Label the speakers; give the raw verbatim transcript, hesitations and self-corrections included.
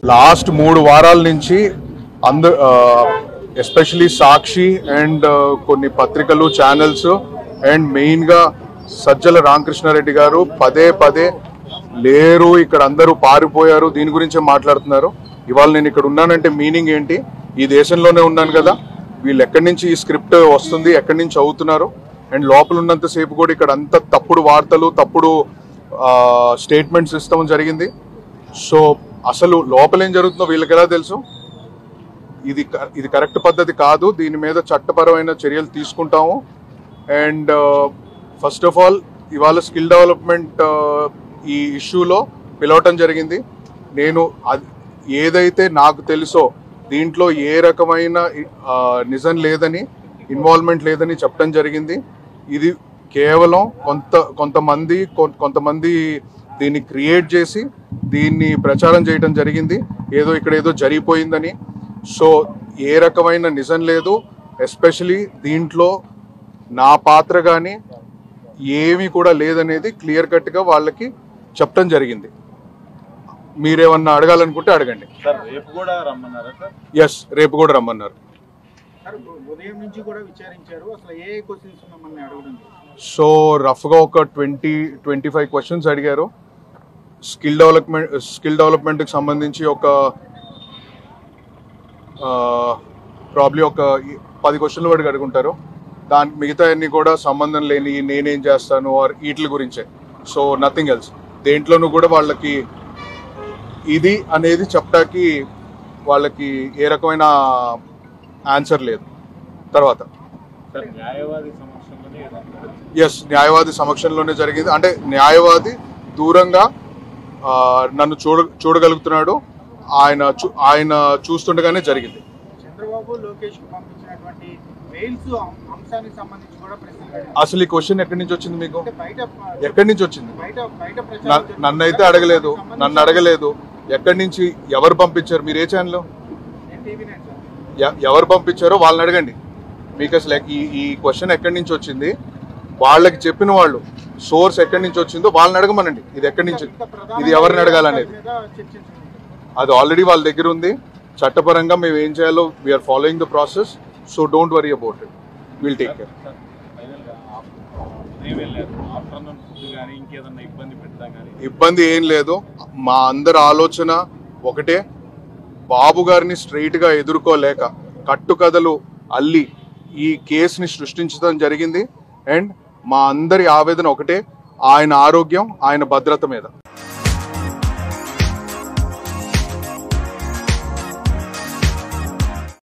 Speaker 1: Last మూడు వారాల నుంచి అంద ఎస్పెషలీ సాక్షి అండ్ కొన్ని పత్రికలు ఛానల్స్ అండ్ మెయిన్గా సజ్జల రామకృష్ణారెడ్డి గారు పదే పదే లేరు, ఇక్కడ అందరూ పారిపోయారు, దీని గురించే మాట్లాడుతున్నారు. ఇవాళ నేను ఇక్కడ ఉన్నానంటే మీనింగ్ ఏంటి? ఈ దేశంలోనే ఉన్నాను కదా, వీళ్ళు ఎక్కడి నుంచి ఈ స్క్రిప్ట్ వస్తుంది, ఎక్కడి నుంచి అవుతున్నారు, అండ్ లోపల ఉన్నంతసేపు కూడా ఇక్కడ అంత తప్పుడు వార్తలు, తప్పుడు స్టేట్మెంట్స్ ఇస్తాం జరిగింది. సో అసలు లోపల ఏం జరుగుతుందో వీళ్ళకి ఎలా తెలుసు? ఇది ఇది కరెక్ట్ పద్ధతి కాదు. దీని మీద చట్టపరమైన చర్యలు తీసుకుంటాము. అండ్ ఫస్ట్ ఆఫ్ ఆల్ ఇవాళ స్కిల్ డెవలప్మెంట్ ఈ ఇష్యూలో పిలవటం జరిగింది. నేను ఏదైతే నాకు తెలుసో దీంట్లో ఏ రకమైన నిజం లేదని, ఇన్వాల్వ్మెంట్ లేదని చెప్పడం జరిగింది. ఇది కేవలం కొంత కొంతమంది కొంతమంది దీన్ని క్రియేట్ చేసి దీన్ని ప్రచారం చేయడం జరిగింది, ఏదో ఇక్కడ ఏదో జరిగిపోయిందని. సో ఏ రకమైన నిజం లేదు. ఎస్పెషలీ దీంట్లో నా పాత్ర కానీ ఏమీ కూడా లేదనేది క్లియర్ కట్గా వాళ్ళకి చెప్పడం జరిగింది. మీరేమన్నా అడగాలనుకుంటే అడగండి. ఎస్, రేపు కూడా రమ్మన్నారు. సో రఫ్గా ఒక ట్వంటీ ట్వంటీ ఫైవ్ క్వశ్చన్స్ అడిగారు. స్కిల్ డెవలప్మెంట్ స్కిల్ డెవలప్మెంట్కి సంబంధించి ఒక ప్రాబ్లీ ఒక పది క్వశ్చన్లు వాడికి అడుగుంటారు. దాని మిగతా అన్ని కూడా సంబంధం లేని నేనేం చేస్తాను ఆర్ వీటి గురించే. So nothing else. దేంట్లోనూ కూడా వాళ్ళకి ఇది అనేది చెప్పడానికి వాళ్ళకి ఏ రకమైన ఆన్సర్ లేదు. తర్వాత ఎస్, న్యాయవాది సమక్షంలోనే జరిగింది. అంటే న్యాయవాది దూరంగా నన్ను చూడ చూడగలుగుతున్నాడు. ఆయన ఆయన చూస్తుండగానే జరిగింది. అసలు ఈ క్వశ్చన్ ఎక్కడి నుంచి వచ్చింది మీకు? ఎక్కడి నుంచి వచ్చింది? నన్ను అయితే అడగలేదు, నన్ను అడగలేదు. ఎక్కడి నుంచి, ఎవరు పంపించారు? మీరు ఏ ఛానల్, ఎవరు పంపించారో వాళ్ళని అడగండి. మీకు అసలు ఈ ఈ క్వశ్చన్ ఎక్కడి నుంచి వచ్చింది, వాళ్ళకి చెప్పిన వాళ్ళు సోర్స్ ఎక్కడి నుంచి వచ్చిందో వాళ్ళని అడగమనండి. ఇది ఎక్కడి నుంచి, ఇది ఎవరిని అడగాలనేది అది ఆల్రెడీ వాళ్ళ దగ్గర ఉంది. చట్టపరంగా మేము ఏం చేయాలో we're following the process. So don't worry about it, will take care. ఇబ్బంది ఏం లేదు. మా అందరి ఆలోచన ఒకటే, బాబు గారిని స్ట్రైట్ గా ఎదుర్కోలేక కట్టుకథలు అల్లి ఈ కేసుని సృష్టించడం జరిగింది. అండ్ మా అందరి ఆవేదన ఒకటే, ఆయన ఆరోగ్యం, ఆయన భద్రత మీద.